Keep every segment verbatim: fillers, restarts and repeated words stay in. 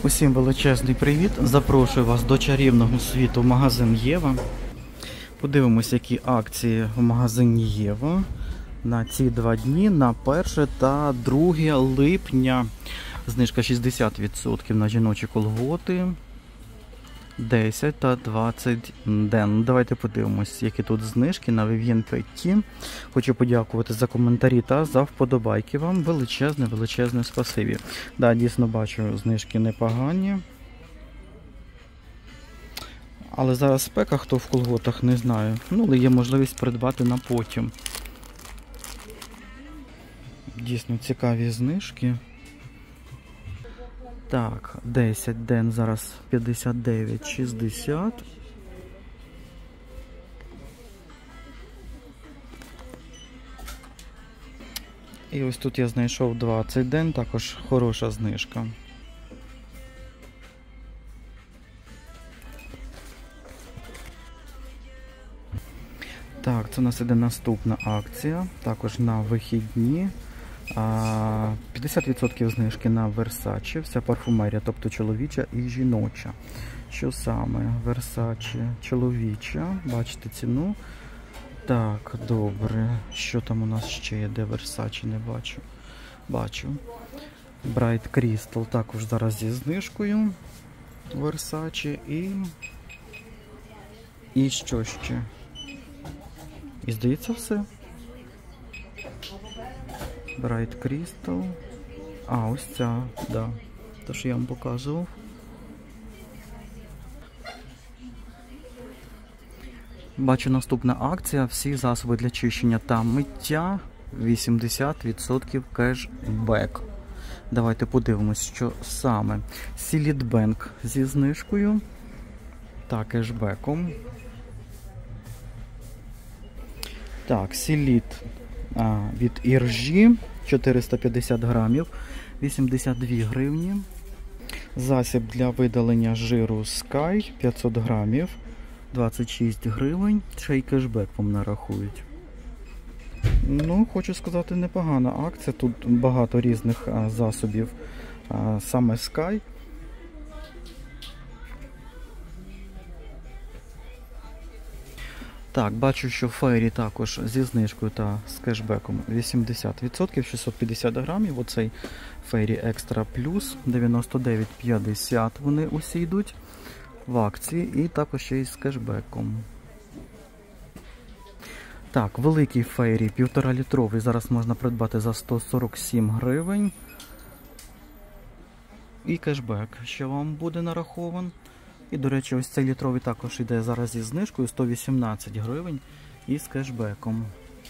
Усім величезний привіт! Запрошую вас до чарівного світу магазин Єва. Подивимось, які акції в магазині Єва на ці два дні, на перше та друге липня. Знижка шістдесят відсотків на жіночі колготи, десять та двадцять ден. Давайте подивимось, які тут знижки на Vivien Petit. Хочу подякувати за коментарі та за вподобайки вам. Величезне, величезне спасибі. Да, дійсно бачу, знижки непогані. Але зараз спека, хто в колготах, не знаю. Ну, але є можливість придбати на потім. Дійсно цікаві знижки. Так, десять ден зараз п'ятдесят дев'ять шістдесят. І ось тут я знайшов двадцять ден, також хороша знижка. Так, це у нас іде наступна акція, також на вихідні. п'ятдесят відсотків знижки на Versace, вся парфумерія, тобто чоловіча і жіноча. Що саме? Versace чоловіча, бачите ціну. Так, добре. Що там у нас ще є, де Versace, не бачу. Бачу. Bright Crystal також зараз зі знижкою. Versace і... І що ще? І здається все. Bright Crystal. А, ось ця, да. Те, що я вам показував. Бачу, наступна акція. Всі засоби для чищення та миття. вісімдесят відсотків кешбек. Давайте подивимось, що саме. Sealit Bank зі знижкою та кешбеком. Так, Sealit А, від Іржі чотириста п'ятдесят грамів, вісімдесят дві гривні. Засіб для видалення жиру Sky п'ятсот грамів, двадцять шість гривень. Ще й кешбек вам нарахують. Ну, хочу сказати, непогана акція. Тут багато різних а, засобів, а, саме Sky. Так, бачу, що Фейрі також зі знижкою та з кешбеком вісімдесят відсотків, шістсот п'ятдесят грамів. Оцей Фейрі Екстра Плюс, дев'яносто дев'ять п'ятдесят вони усі йдуть в акції і також ще й з кешбеком. Так, великий Фейрі півтора літровий зараз можна придбати за сто сорок сім гривень. І кешбек ще вам буде нарахован. І, до речі, ось цей літровий також йде зараз зі знижкою сто вісімнадцять гривень і з кешбеком.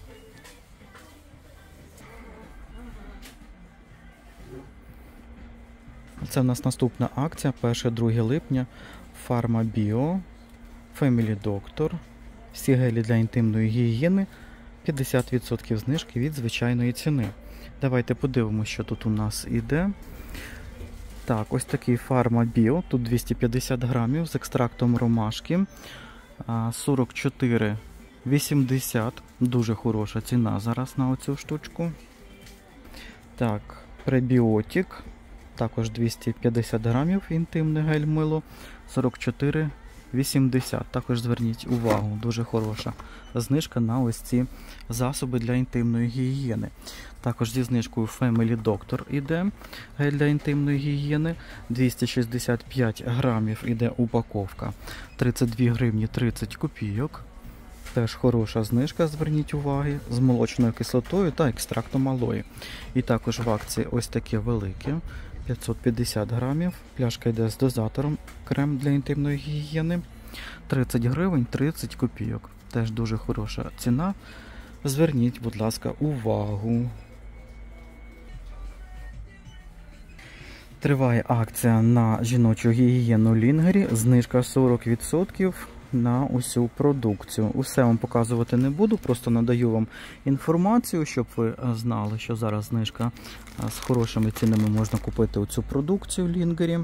Це в нас наступна акція, перше-друге липня. Pharma Bio, Family Doctor, всі гелі для інтимної гігієни, п'ятдесят відсотків знижки від звичайної ціни. Давайте подивимося, що тут у нас іде. Так, ось такий Pharma Bio, тут двісті п'ятдесят грамів з екстрактом ромашки, сорок чотири вісімдесят, дуже хороша ціна зараз на оцю штучку. Так, пребіотик, також двісті п'ятдесят грамів, інтимне гель-мило, сорок чотири вісімдесят. Також зверніть увагу, дуже хороша знижка на ось ці засоби для інтимної гігієни. Також зі знижкою Family Doctor іде гель для інтимної гігієни, двісті шістдесят п'ять грамів іде упаковка, тридцять дві гривні тридцять копійок. Теж хороша знижка, зверніть уваги, з молочною кислотою та екстрактом алої. І також в акції ось таке велике, п'ятсот п'ятдесят грамів, пляшка йде з дозатором, крем для інтимної гігієни, тридцять гривень тридцять копійок. Теж дуже хороша ціна, зверніть, будь ласка, увагу. Триває акція на жіночу гігієну Лінгері, знижка сорок відсотків на усю продукцію. Усе вам показувати не буду, просто надаю вам інформацію, щоб ви знали, що зараз знижка з хорошими цінами можна купити оцю продукцію Лінгері.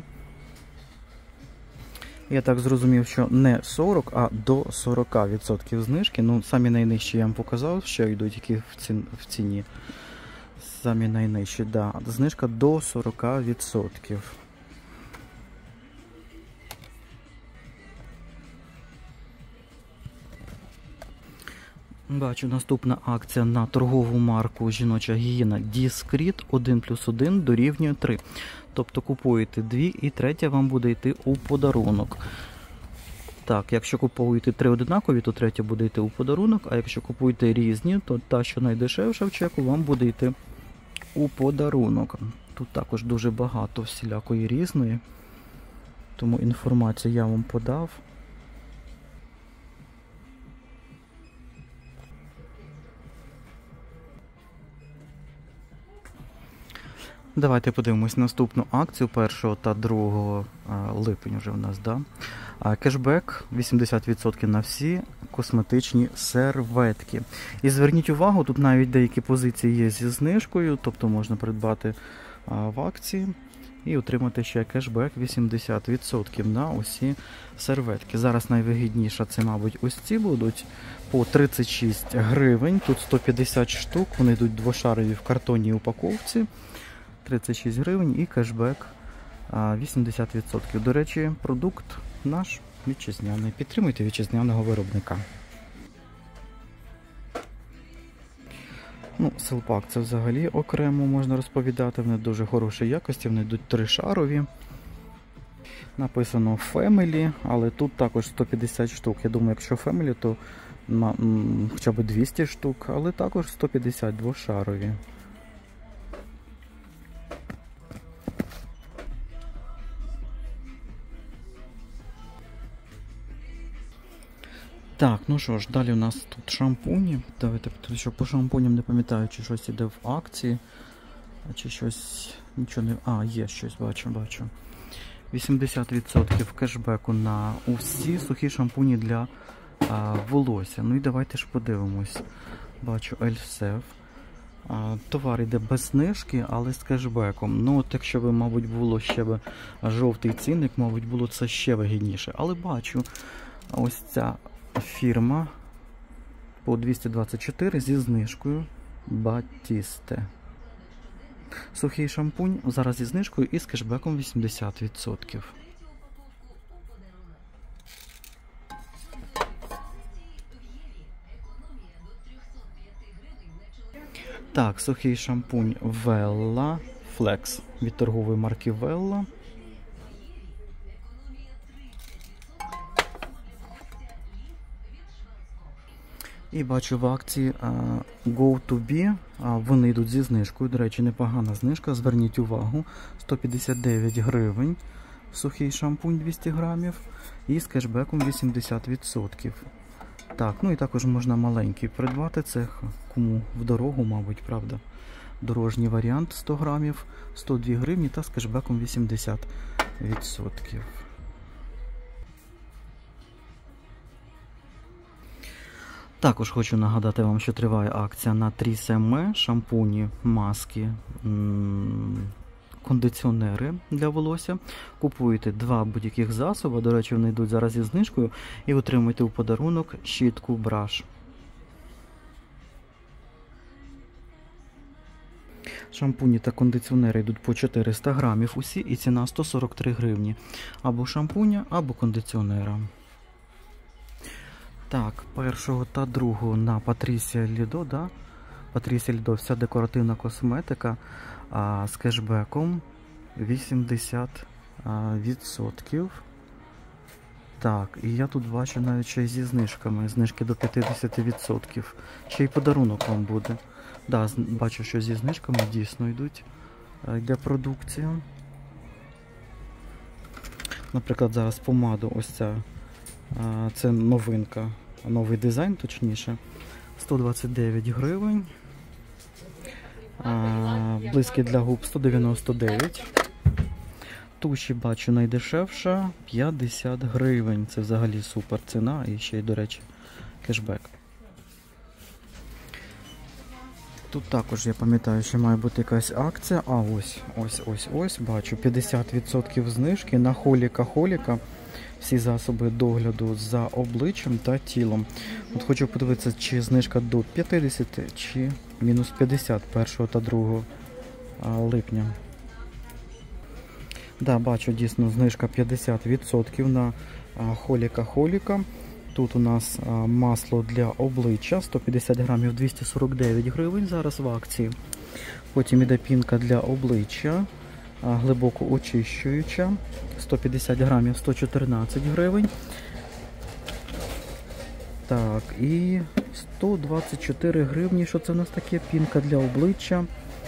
Я так зрозумів, що не сорок, а до сорока відсотків знижки. Ну, самі найнижчі я вам показав, що йдуть які в ціні. Самі найнижчі, да. Знижка до сорока відсотків. Бачу, наступна акція на торгову марку жіноча гігієна Discreet один плюс один дорівнює три. Тобто купуєте дві і третя вам буде йти у подарунок. Так, якщо купуєте три одинакові, то третя буде йти у подарунок, а якщо купуєте різні, то та, що найдешевша в чеку, вам буде йти у подарунок. Тут також дуже багато всілякої різної, тому інформацію я вам подав. Давайте подивимось наступну акцію першого та другого липня вже в нас, да? Кешбек вісімдесят відсотків на всі косметичні серветки. І зверніть увагу, тут навіть деякі позиції є зі знижкою, тобто можна придбати в акції і отримати ще кешбек вісімдесят відсотків на усі серветки. Зараз найвигідніше це, мабуть, ось ці будуть по тридцять шість гривень, тут сто п'ятдесят штук, вони йдуть двошарові в картонній упаковці. тридцять шість гривень і кешбек вісімдесят відсотків. До речі, продукт наш вітчизняний. Підтримуйте вітчизняного виробника. Ну, селпак це взагалі окремо можна розповідати. Вони дуже хорошої якості, вони йдуть тришарові. Написано Family, але тут також сто п'ятдесят штук. Я думаю, якщо Family, то м, хоча б двісті штук, але також сто п'ятдесят двошарові. Так, ну що ж, далі у нас тут шампуні. Давайте, що по шампуням не пам'ятаю, чи щось іде в акції, чи щось, нічого не... А, є щось, бачу, бачу. вісімдесят відсотків кешбеку на усі сухі шампуні для а, волосся. Ну і давайте ж подивимось. Бачу Ельфсев. А, товар йде без знижки, але з кешбеком. Ну, от якщо б, мабуть, було ще б жовтий цінник, мабуть, було це ще вигідніше. Але бачу, ось ця фірма по двісті двадцять чотири зі знижкою Батісте. Сухий шампунь зараз зі знижкою і з кешбеком вісімдесят відсотків. Так, сухий шампунь Вела Flex від торгової марки Вела. І бачу в акції uh, Go to Be, uh, вони йдуть зі знижкою, до речі, непогана знижка, зверніть увагу, сто п'ятдесят дев'ять гривень, сухий шампунь двісті грамів і з кешбеком вісімдесят відсотків. Так, ну і також можна маленький придбати, це кому в дорогу, мабуть, правда. Дорожній варіант сто грамів, сто дві гривні та з кешбеком вісімдесят відсотків. Також хочу нагадати вам, що триває акція на Трісеме, шампуні, маски, кондиціонери для волосся. Купуєте два будь-яких засоби, до речі, вони йдуть зараз зі знижкою, і отримуєте у подарунок щітку браш. Шампуні та кондиціонери йдуть по чотириста грамів усі, і ціна сто сорок три гривні. Або шампуня, або кондиціонера. Так, першого та другого на Патрісія Лідо, да? Патрісія Лідо, вся декоративна косметика а, з кешбеком вісімдесят відсотків. Так, і я тут бачу навіть ще й зі знижками, знижки до п'ятдесят відсотків. Ще й подарунок вам буде. Да, бачу, що зі знижками дійсно йдуть, йде продукція. Наприклад, зараз помаду ось ця, це новинка, новий дизайн, точніше, сто двадцять дев'ять гривень. Блиски для губ сто дев'яносто дев'ять. Туші бачу найдешевша п'ятдесят гривень. Це взагалі супер ціна і ще й, до речі, кешбек. Тут також, я пам'ятаю, що має бути якась акція. А ось, ось, ось, ось, бачу, п'ятдесят відсотків знижки на Холіка-Холіка. Всі засоби догляду за обличчям та тілом. От хочу подивитися, чи знижка до п'ятдесят, чи мінус п'ятдесят першого та другого липня. Да, бачу, дійсно, знижка п'ятдесят відсотків на Холіка-Холіка. Тут у нас а, масло для обличчя сто п'ятдесят грамів двісті сорок дев'ять гривень, зараз в акції. Потім іде пінка для обличчя, а, глибоко очищуюча, сто п'ятдесят грамів сто чотирнадцять гривень. Так, і сто двадцять чотири гривні, що це у нас таке? Пінка для обличчя.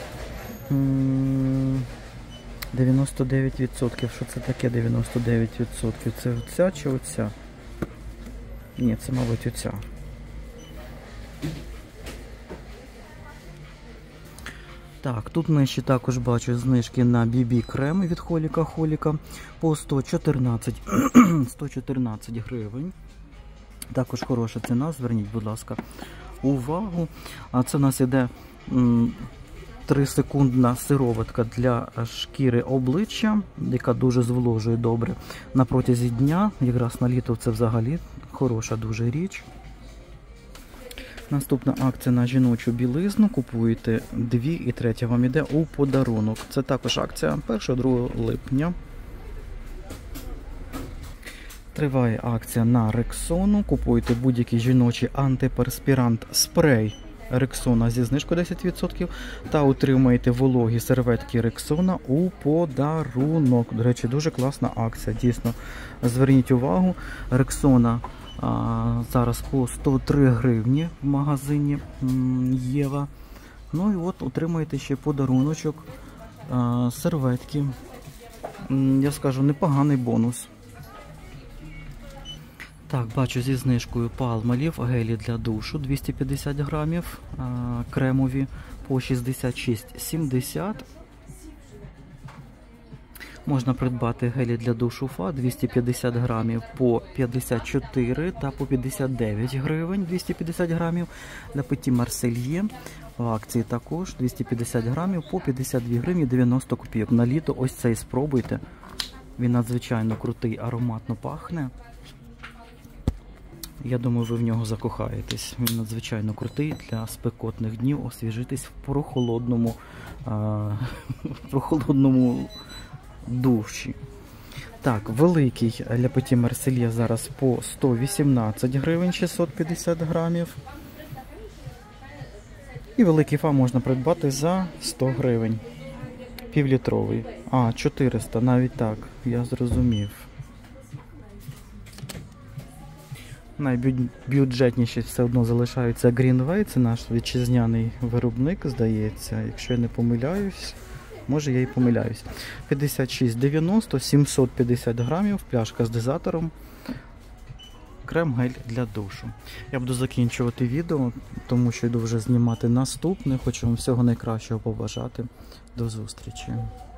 дев'яносто дев'ять відсотків. Що це таке дев'яносто дев'ять відсотків? Це оця чи оця? Ні, це, мабуть, оця. Так, тут ми ще також бачу знижки на бі бі креми від Холіка Холіка по сто чотирнадцять гривень. Також хороша ціна, зверніть, будь ласка, увагу. А це у нас іде трисекундна сироватка для шкіри обличчя, яка дуже зволожує добре на протязі дня. Якраз на літо це взагалі хороша дуже річ. Наступна акція на жіночу білизну. Купуєте дві і третя вам іде у подарунок. Це також акція першого-другого липня. Триває акція на Рексону. Купуєте будь-який жіночий антиперспірант спрей Рексона зі знижкою десять відсотків та отримаєте вологі серветки Рексона у подарунок. До речі, дуже класна акція, дійсно. Зверніть увагу, Рексона а, зараз по сто три гривні в магазині Єва. Ну і от отримаєте ще подаруночок а, серветки. Я скажу, непоганий бонус. Так, бачу зі знижкою Palmolive гелі для душу двісті п'ятдесят грамів, а, кремові по шістдесят шість сімдесят. Можна придбати гелі для душу Фа двісті п'ятдесят грамів по п'ятдесят чотири та по п'ятдесят дев'ять гривень двісті п'ятдесят грамів. Для Petit Marseille в акції також двісті п'ятдесят грамів по п'ятдесят дві гривні дев'яносто копійок. На літо ось цей спробуйте. Він надзвичайно крутий, ароматно пахне. Я думаю, ви в нього закохаєтесь. Він надзвичайно крутий для спекотних днів, освіжитись в прохолодному, а, в прохолодному душі. Так, великий Le Petit Marseille зараз по сто вісімнадцять гривень шістсот п'ятдесят грамів. І великий Фа можна придбати за сто гривень. Півлітровий. А, чотириста, навіть так, я зрозумів. Найбюджетніші все одно залишаються Greenway, це наш вітчизняний виробник, здається, якщо я не помиляюсь, може я і помиляюсь. п'ятдесят шість дев'яносто, сімсот п'ятдесят грамів, пляшка з дозатором, крем-гель для душу. Я буду закінчувати відео, тому що йду вже знімати наступне, хочу вам всього найкращого побажати. До зустрічі.